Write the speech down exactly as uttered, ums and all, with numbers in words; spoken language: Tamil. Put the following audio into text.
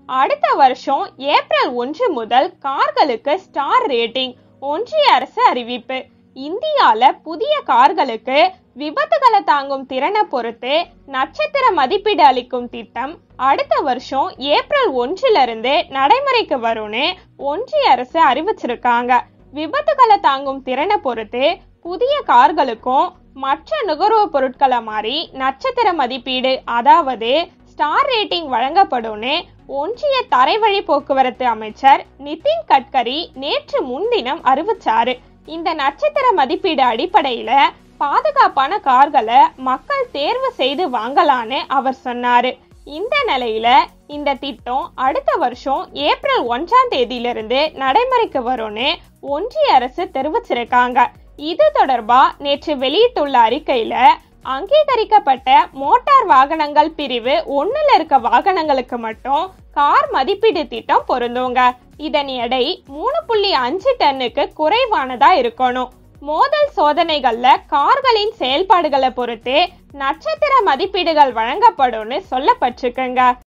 அடுத்த வருஷம் ஏப்ரல் ஒன்று முதல் கார்களுக்கு ஸ்டார் ரேட்டிங் ஒன்றிய அரசு அறிவிப்பு. இந்தியால புதிய கார்களுக்கு விபத்துகளை தாங்கும் திறனை பொறுத்து நட்சத்திர மதிப்பீடு அளிக்கும் திட்டம் அடுத்த வருஷம் ஏப்ரல் ஒன்றுல இருந்து நடைமுறைக்கு வரும்னு ஒன்றிய அரசு அறிவிச்சிருக்காங்க. விபத்துகளை தாங்கும் திறனை பொறுத்து புதிய கார்களுக்கும் மற்ற நுகர்வோர் பொருட்களை மாதிரி நட்சத்திர மதிப்பீடு அதாவது ஸ்டார் ரேட்டிங் வழங்கப்படும்னு ஒன்றிய தரைவழி போக்குவரத்து அமைச்சர் நிதின் கட்கரி நேற்று முன்தினம் அறிவிச்சாரு. இந்த நட்சத்திர மதிப்பீடு அடிப்படையில பாதுகாப்பான கார்களை மக்கள் தேர்வு செய்து வாங்கலான்னு அவர் சொன்னாரு. இந்த நிலையில இந்த திட்டம் அடுத்த வருஷம் ஏப்ரல் ஒன்றாம் தேதியிலிருந்து நடைமுறைக்கு வரும்னு ஒன்றிய அரசு தெரிவிச்சிருக்காங்க. இது தொடர்பா நேற்று வெளியிட்டுள்ள அறிக்கையில அங்கீகரிக்கப்பட்ட மோட்டார் வாகனங்கள் பிரிவு ஒண்ணுல இருக்க வாகனங்களுக்கு மட்டும் கார் மதிப்பீடு திட்டம் பொருந்துங்க. இதன் எடை மூணு புள்ளி அஞ்சு டன்னுக்கு குறைவானதா இருக்கணும். மோதல் சோதனைகள்ல கார்களின் செயல்பாடுகளை பொறுத்து நட்சத்திர மதிப்பீடுகள் வழங்கப்படும்னு சொல்லப்பட்டிருக்குங்க.